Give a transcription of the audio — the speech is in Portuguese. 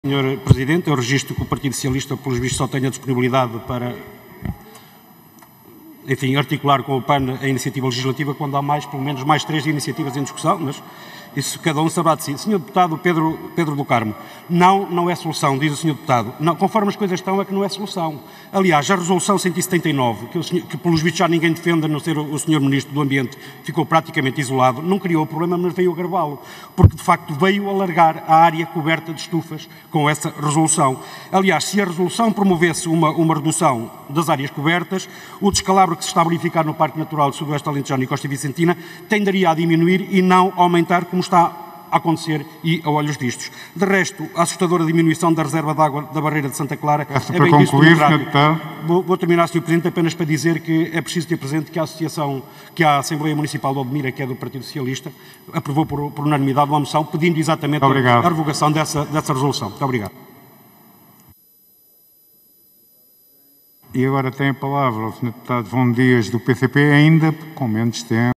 Senhor Presidente, eu registro que o Partido Socialista, pelos vistos, só tem a disponibilidade para, enfim, articular com o PAN a iniciativa legislativa quando há pelo menos mais 3 iniciativas em discussão, mas isso cada um saberá de si. Senhor Deputado Pedro do Carmo, não é solução, diz o Senhor Deputado. Não, conforme as coisas estão, é que não é solução. Aliás, a resolução 179, que pelos vistos já ninguém defende, a não ser o Senhor Ministro do Ambiente, ficou praticamente isolado, não criou o problema, mas veio agravá-lo, porque de facto veio alargar a área coberta de estufas com essa resolução. Aliás, se a resolução promovesse uma redução das áreas cobertas, o descalabro que se está a verificar no Parque Natural do Sudoeste Alentejano e Costa Vicentina tenderia a diminuir e não aumentar, como está a acontecer e a olhos vistos. De resto, a assustadora diminuição da reserva de água da Barreira de Santa Clara é bem visto democrático. Vou terminar, Sr. Presidente, apenas para dizer que é preciso ter presente que a Assembleia Municipal de Odmira, que é do Partido Socialista, aprovou por unanimidade uma moção pedindo exatamente a revogação dessa resolução. Muito obrigado. E agora tem a palavra o Sr. Deputado João Dias, do PCP, ainda com menos tempo.